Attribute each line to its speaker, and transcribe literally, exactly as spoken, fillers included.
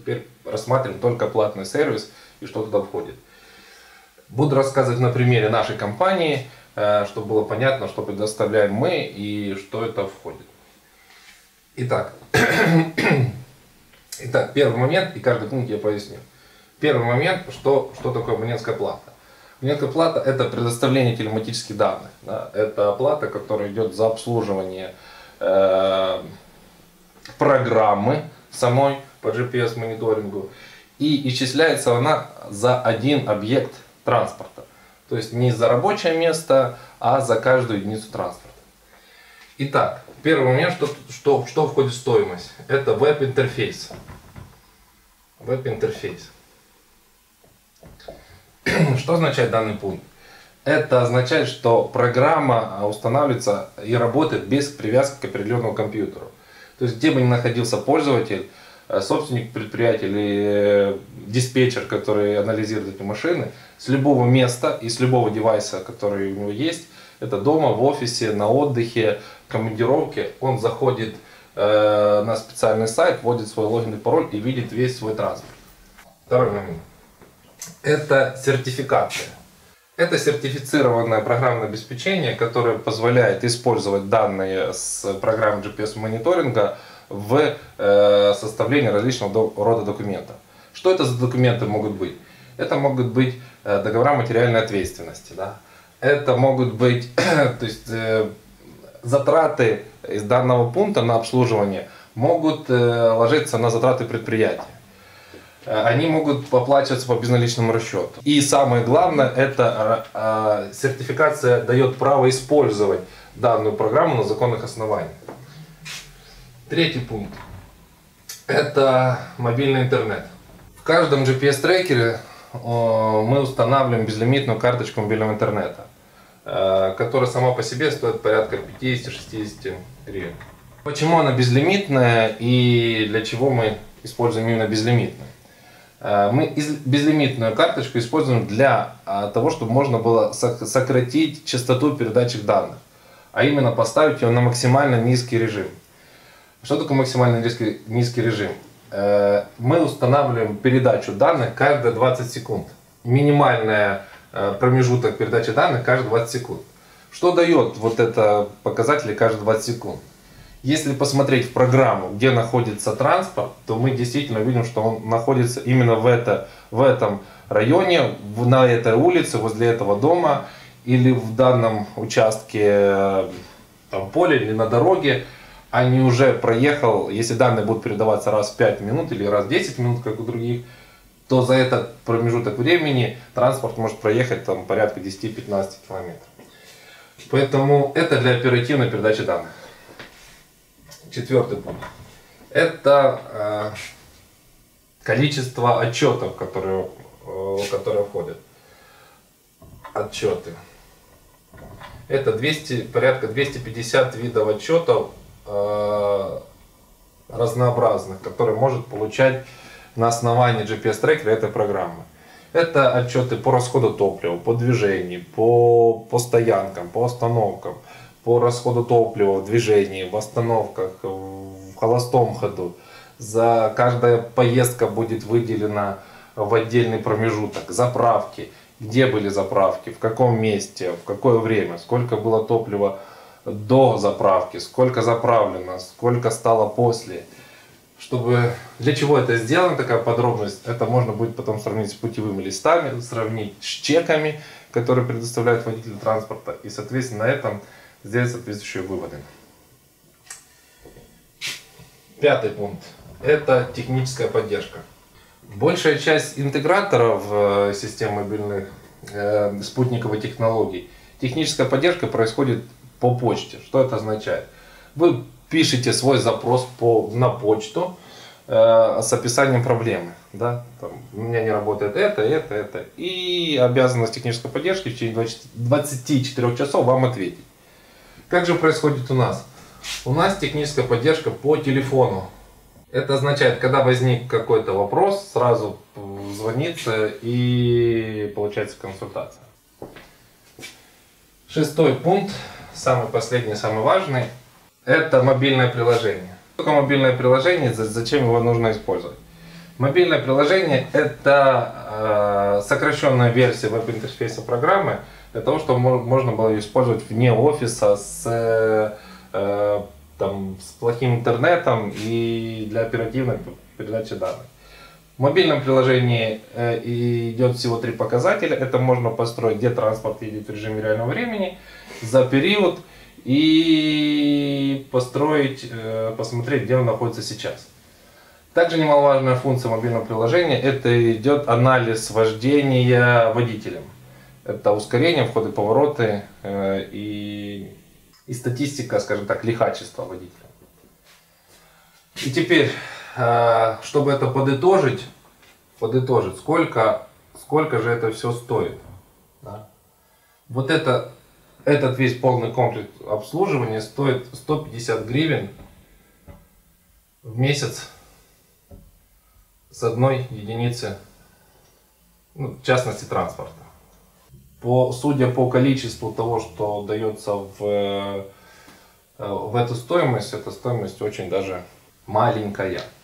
Speaker 1: Теперь рассматриваем только платный сервис и что туда входит. Буду рассказывать на примере нашей компании, чтобы было понятно, что предоставляем мы и что это входит. Итак, Итак первый момент, и каждый пункт я поясню. Первый момент, что, что такое абонентская плата. Абонентская плата – это предоставление телематических данных. Да? Это оплата, которая идет за обслуживание э, программы самой по джи пи эс-мониторингу. И исчисляется она за один объект транспорта. То есть не за рабочее место, а за каждую единицу транспорта. Итак, первый момент, что, что, что входит в стоимость. Это веб-интерфейс. Веб-интерфейс. Что означает данный пункт? Это означает, что программа устанавливается и работает без привязки к определенному компьютеру. То есть где бы ни находился пользователь, собственник предприятия или диспетчер, который анализирует эти машины, с любого места и с любого девайса, который у него есть, это дома, в офисе, на отдыхе, в командировке, он заходит э, на специальный сайт, вводит свой логин и пароль и видит весь свой транспорт. Второй момент. Это сертификация. Это сертифицированное программное обеспечение, которое позволяет использовать данные с программы джи пи эс-мониторинга в э, составлении различного рода документов. Что это за документы могут быть? Это могут быть э, договора материальной ответственности. Да? Это могут быть то есть, э, затраты из данного пункта на обслуживание могут э, ложиться на затраты предприятия. Они могут оплачиваться по безналичному расчету. И самое главное, это э, сертификация дает право использовать данную программу на законных основаниях. Третий пункт. Это мобильный интернет. В каждом джи пи эс-трекере э, мы устанавливаем безлимитную карточку мобильного интернета, э, которая сама по себе стоит порядка пятьдесят-шестьдесят гривен. Почему она безлимитная и для чего мы используем именно безлимитную? Мы безлимитную карточку используем для того, чтобы можно было сократить частоту передачи данных, а именно поставить ее на максимально низкий режим. Что такое максимально низкий, низкий режим? Мы устанавливаем передачу данных каждые двадцать секунд. Минимальный промежуток передачи данных каждые двадцать секунд. Что дает вот это показатели каждые двадцать секунд? Если посмотреть в программу, где находится транспорт, то мы действительно видим, что он находится именно в, это, в этом районе, на этой улице, возле этого дома, или в данном участке там, поля, или на дороге, а не уже проехал. Если данные будут передаваться раз в пять минут или раз в десять минут, как у других, то за этот промежуток времени транспорт может проехать там, порядка десяти-пятнадцати километров. Поэтому это для оперативной передачи данных. Четвертый пункт. Это э, количество отчетов, которые, э, которые входят. Отчеты. Это двести, порядка двухсот пятидесяти видов отчетов э, разнообразных, которые может получать на основании джи пи эс-трекера этой программы. Это отчеты по расходу топлива, по движению, по, по стоянкам, по остановкам, по расходу топлива в движении, в остановках, в холостом ходу. За каждая поездка будет выделена в отдельный промежуток. Заправки, где были заправки, в каком месте, в какое время, сколько было топлива до заправки, сколько заправлено, сколько стало после. Чтобы, для чего это сделано, такая подробность, это можно будет потом сравнить с путевыми листами, сравнить с чеками, которые предоставляют водители транспорта, и соответственно на этом сделать соответствующие выводы. Пятый пункт. Это техническая поддержка. Большая часть интеграторов в системе мобильных э, спутниковых технологий, техническая поддержка происходит по почте. Что это означает? Вы пишете свой запрос по, на почту э, с описанием проблемы. Да? Там, у меня не работает это, это, это. И обязанность технической поддержки в течение двадцати четырёх часов вам ответить. Как же происходит у нас? У нас техническая поддержка по телефону. Это означает, когда возник какой-то вопрос, сразу звонится и получается консультация. Шестой пункт, самый последний, самый важный, это мобильное приложение. Что такое мобильное приложение, зачем его нужно использовать? Мобильное приложение – это э, сокращенная версия веб-интерфейса программы для того, чтобы можно было ее использовать вне офиса с, э, там, с плохим интернетом и для оперативной передачи данных. В мобильном приложении э, идет всего три показателя. Это можно построить, где транспорт едет в режиме реального времени, за период и построить, э, посмотреть, где он находится сейчас. Также немаловажная функция мобильного приложения – это идет анализ вождения водителем. Это ускорение, входы, повороты э, и, и статистика, скажем так, лихачества водителя. И теперь, э, чтобы это подытожить, подытожить, сколько, сколько же это все стоит. Да? Вот это, этот весь полный комплекс обслуживания стоит сто пятьдесят гривен в месяц. С одной единицы, ну, в частности, транспорта. По, судя по количеству того, что дается в, в эту стоимость, эта стоимость очень даже маленькая.